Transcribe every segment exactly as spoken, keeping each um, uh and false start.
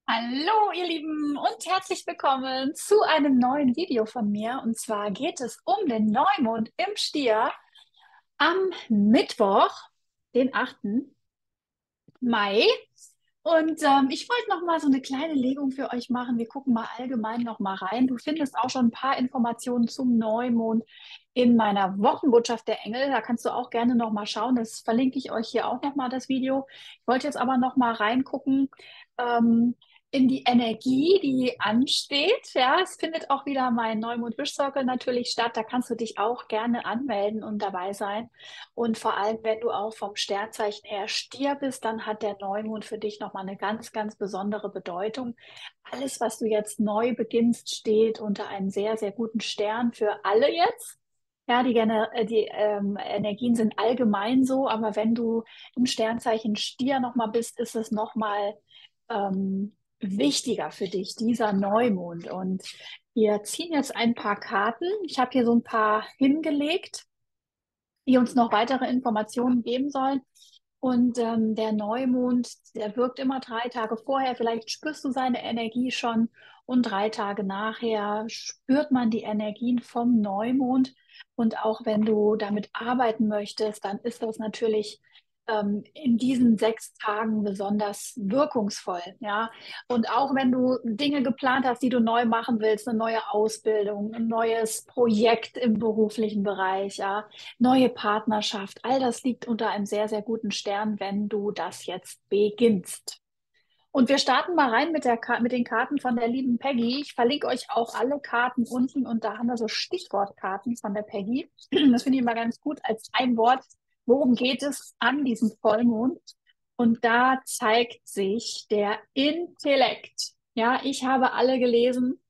Hallo, ihr Lieben, und herzlich willkommen zu einem neuen Video von mir. Und zwar geht es um den Neumond im Stier am Mittwoch, den achten Mai. Und ähm, ich wollte noch mal so eine kleine Legung für euch machen. Wir gucken mal allgemein noch mal rein. Du findest auch schon ein paar Informationen zum Neumond in meiner Wochenbotschaft der Engel. Da kannst du auch gerne noch mal schauen. Das verlinke ich euch hier auch noch mal das Video. Ich wollte jetzt aber noch mal reingucken ähm, in die Energie, die ansteht. Ja, es findet auch wieder mein Neumond Wish Circle natürlich statt. Da kannst du dich auch gerne anmelden und dabei sein. Und vor allem, wenn du auch vom Sternzeichen her Stier bist, dann hat der Neumond für dich nochmal eine ganz, ganz besondere Bedeutung. Alles, was du jetzt neu beginnst, steht unter einem sehr, sehr guten Stern für alle jetzt. Ja, die, Gener- äh, die ähm, Energien sind allgemein so, aber wenn du im Sternzeichen Stier nochmal bist, ist es nochmal ähm, wichtiger für dich, dieser Neumond. Und wir ziehen jetzt ein paar Karten. Ich habe hier so ein paar hingelegt, die uns noch weitere Informationen geben sollen. Und ähm, der Neumond, der wirkt immer drei Tage vorher. Vielleicht spürst du seine Energie schon und drei Tage nachher spürt man die Energien vom Neumond. Und auch wenn du damit arbeiten möchtest, dann ist das natürlich ähm, in diesen sechs Tagen besonders wirkungsvoll. Ja, und auch wenn du Dinge geplant hast, die du neu machen willst, eine neue Ausbildung, ein neues Projekt im beruflichen Bereich, ja, neue Partnerschaft, all das liegt unter einem sehr, sehr guten Stern, wenn du das jetzt beginnst. Und wir starten mal rein mit der, Ka- mit den Karten von der lieben Peggy. Ich verlinke euch auch alle Karten unten und da haben wir so Stichwortkarten von der Peggy. Das finde ich immer ganz gut als ein Wort. Worum geht es an diesem Vollmond? Und da zeigt sich der Intellekt. Ja, ich habe alle gelesen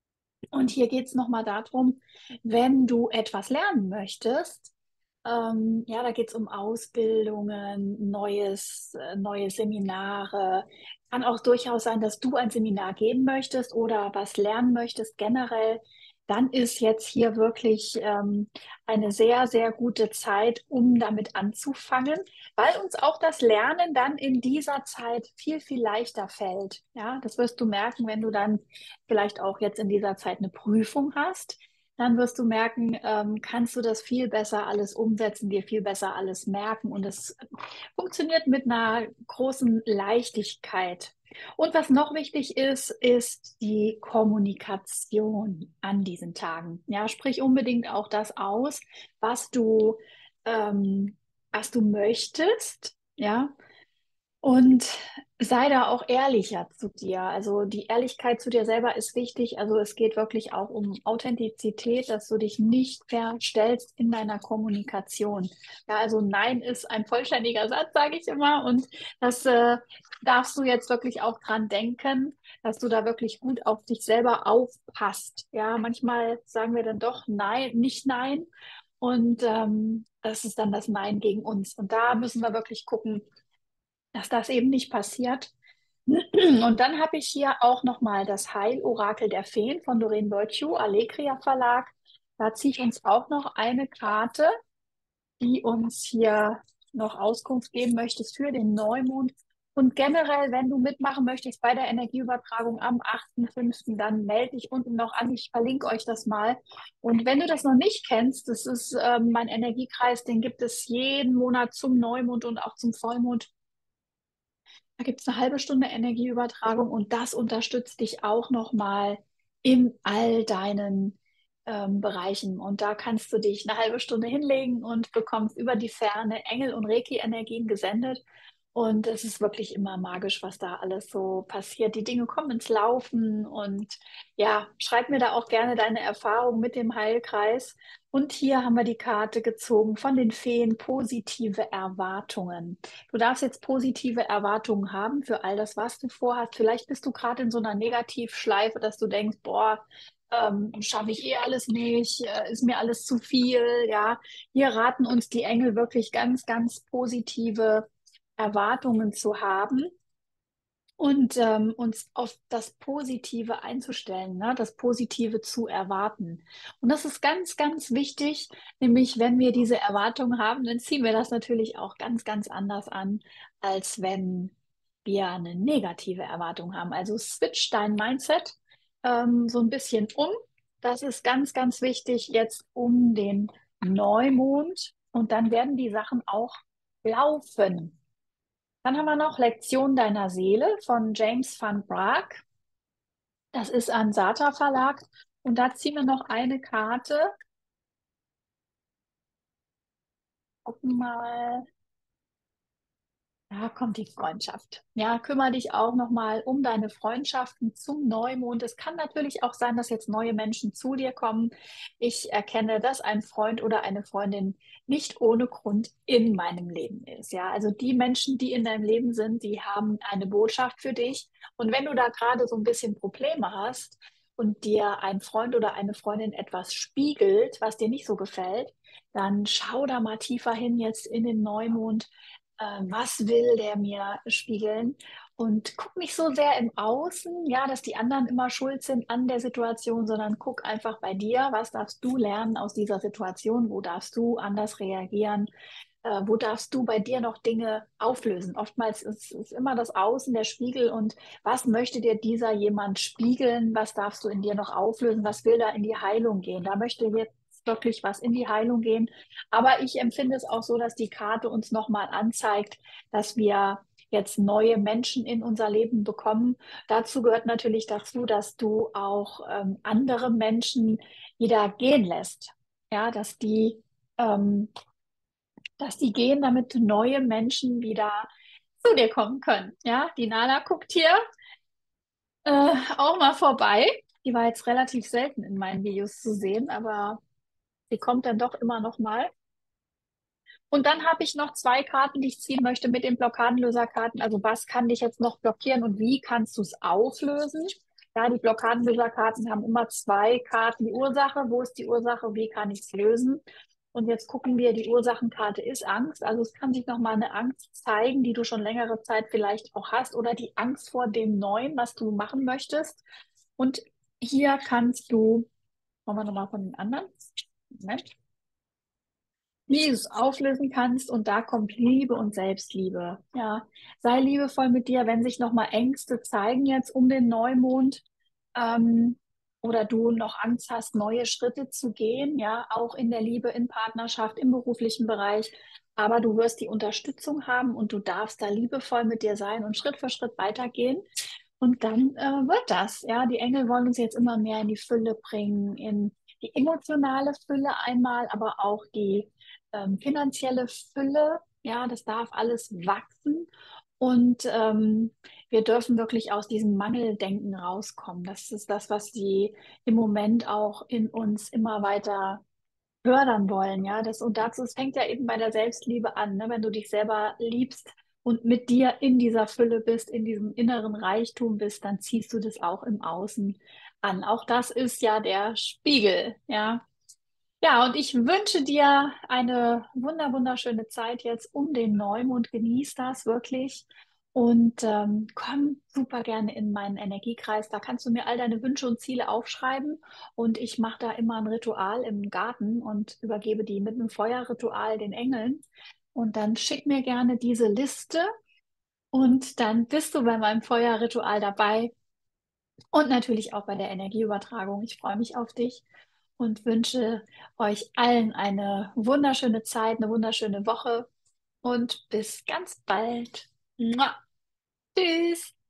und hier geht es nochmal darum, wenn du etwas lernen möchtest, ähm, ja, da geht es um Ausbildungen, neues, äh, neue Seminare. Kann auch durchaus sein, dass du ein Seminar geben möchtest oder was lernen möchtest generell. Dann ist jetzt hier wirklich ähm, eine sehr, sehr gute Zeit, um damit anzufangen, weil uns auch das Lernen dann in dieser Zeit viel, viel leichter fällt. Ja, das wirst du merken, wenn du dann vielleicht auch jetzt in dieser Zeit eine Prüfung hast. Dann wirst du merken, ähm, kannst du das viel besser alles umsetzen, dir viel besser alles merken und es funktioniert mit einer großen Leichtigkeit. Und was noch wichtig ist, ist die Kommunikation an diesen Tagen. Ja, sprich unbedingt auch das aus, was du, ähm, was du möchtest. Ja, und sei da auch ehrlicher zu dir. Also die Ehrlichkeit zu dir selber ist wichtig. Also es geht wirklich auch um Authentizität, dass du dich nicht verstellst in deiner Kommunikation. Ja, also Nein ist ein vollständiger Satz, sage ich immer. Und das äh, darfst du jetzt wirklich auch dran denken, dass du da wirklich gut auf dich selber aufpasst. Ja, manchmal sagen wir dann doch Nein, nicht Nein. Und ähm, das ist dann das Nein gegen uns. Und da müssen wir wirklich gucken, dass das eben nicht passiert. Und dann habe ich hier auch nochmal das Heilorakel der Feen von Doreen Virtue, Allegria Verlag. Da ziehe ich uns auch noch eine Karte, die uns hier noch Auskunft geben möchte für den Neumond. Und generell, wenn du mitmachen möchtest bei der Energieübertragung am achten fünften, dann melde dich unten noch an. Ich verlinke euch das mal. Und wenn du das noch nicht kennst, das ist ähm, mein Energiekreis, den gibt es jeden Monat zum Neumond und auch zum Vollmond. Da gibt es eine halbe Stunde Energieübertragung und das unterstützt dich auch nochmal in all deinen ähm, Bereichen. Und da kannst du dich eine halbe Stunde hinlegen und bekommst über die Ferne Engel- und Reiki-Energien gesendet. Und es ist wirklich immer magisch, was da alles so passiert. Die Dinge kommen ins Laufen und ja, schreib mir da auch gerne deine Erfahrung mit dem Heilkreis. Und hier haben wir die Karte gezogen von den Feen, positive Erwartungen. Du darfst jetzt positive Erwartungen haben für all das, was du vorhast. Vielleicht bist du gerade in so einer Negativschleife, dass du denkst, boah, ähm, schaffe ich eh alles nicht, äh, ist mir alles zu viel. Ja, hier raten uns die Engel wirklich ganz, ganz positive Erwartungen zu haben und ähm, uns auf das Positive einzustellen, ne? Das Positive zu erwarten. Und das ist ganz, ganz wichtig, nämlich wenn wir diese Erwartungen haben, dann ziehen wir das natürlich auch ganz, ganz anders an, als wenn wir eine negative Erwartung haben. Also switch dein Mindset ähm, so ein bisschen um. Das ist ganz, ganz wichtig jetzt um den Neumond. Und dann werden die Sachen auch laufen. Dann haben wir noch Lektion deiner Seele von James van Praagh. Das ist ein Sata Verlag. Und da ziehen wir noch eine Karte. Gucken mal. Da kommt die Freundschaft. Ja, kümmere dich auch nochmal um deine Freundschaften zum Neumond. Es kann natürlich auch sein, dass jetzt neue Menschen zu dir kommen. Ich erkenne, dass ein Freund oder eine Freundin nicht ohne Grund in meinem Leben ist. Ja, also die Menschen, die in deinem Leben sind, die haben eine Botschaft für dich. Und wenn du da gerade so ein bisschen Probleme hast und dir ein Freund oder eine Freundin etwas spiegelt, was dir nicht so gefällt, dann schau da mal tiefer hin jetzt in den Neumond, äh, was will der mir spiegeln? Und guck nicht so sehr im Außen, ja, dass die anderen immer schuld sind an der Situation, sondern guck einfach bei dir, was darfst du lernen aus dieser Situation, wo darfst du anders reagieren, äh, wo darfst du bei dir noch Dinge auflösen. Oftmals ist es immer das Außen, der Spiegel und was möchte dir dieser jemand spiegeln, was darfst du in dir noch auflösen, was will da in die Heilung gehen. Da möchte jetzt wirklich was in die Heilung gehen, aber ich empfinde es auch so, dass die Karte uns nochmal anzeigt, dass wir jetzt neue Menschen in unser Leben bekommen. Dazu gehört natürlich dazu, dass du auch ähm, andere Menschen wieder gehen lässt. Ja, dass die, ähm, dass die gehen, damit neue Menschen wieder zu dir kommen können. Ja, die Nala guckt hier äh, auch mal vorbei. Die war jetzt relativ selten in meinen Videos zu sehen, aber sie kommt dann doch immer noch mal. Und dann habe ich noch zwei Karten, die ich ziehen möchte mit den Blockadenlöserkarten. Also was kann dich jetzt noch blockieren und wie kannst du es auflösen? Ja, die Blockadenlöserkarten haben immer zwei Karten. Die Ursache, wo ist die Ursache, wie kann ich es lösen? Und jetzt gucken wir, die Ursachenkarte ist Angst. Also es kann sich nochmal eine Angst zeigen, die du schon längere Zeit vielleicht auch hast oder die Angst vor dem Neuen, was du machen möchtest. Und hier kannst du, wollen wir nochmal von den anderen? Moment. Wie du es auflösen kannst und da kommt Liebe und Selbstliebe. Ja, sei liebevoll mit dir, wenn sich nochmal Ängste zeigen jetzt um den Neumond, ähm, oder du noch Angst hast, neue Schritte zu gehen, ja, auch in der Liebe, in Partnerschaft, im beruflichen Bereich. Aber du wirst die Unterstützung haben und du darfst da liebevoll mit dir sein und Schritt für Schritt weitergehen. Und dann äh, wird das, ja. Die Engel wollen uns jetzt immer mehr in die Fülle bringen, in die emotionale Fülle einmal, aber auch die ähm, finanzielle Fülle. Ja, das darf alles wachsen. Und ähm, wir dürfen wirklich aus diesem Mangeldenken rauskommen. Das ist das, was die im Moment auch in uns immer weiter fördern wollen, ja. Das, und dazu, es fängt ja eben bei der Selbstliebe an, ne? Wenn du dich selber liebst und mit dir in dieser Fülle bist, in diesem inneren Reichtum bist, dann ziehst du das auch im Außen an. Auch das ist ja der Spiegel, ja. Ja, und ich wünsche dir eine wunder, wunderschöne Zeit jetzt um den Neumond. Genieß das wirklich und ähm, komm super gerne in meinen Energiekreis. Da kannst du mir all deine Wünsche und Ziele aufschreiben und ich mache da immer ein Ritual im Garten und übergebe die mit einem Feuerritual den Engeln. Und dann schick mir gerne diese Liste und dann bist du bei meinem Feuerritual dabei und natürlich auch bei der Energieübertragung. Ich freue mich auf dich und wünsche euch allen eine wunderschöne Zeit, eine wunderschöne Woche und bis ganz bald. Mua. Tschüss.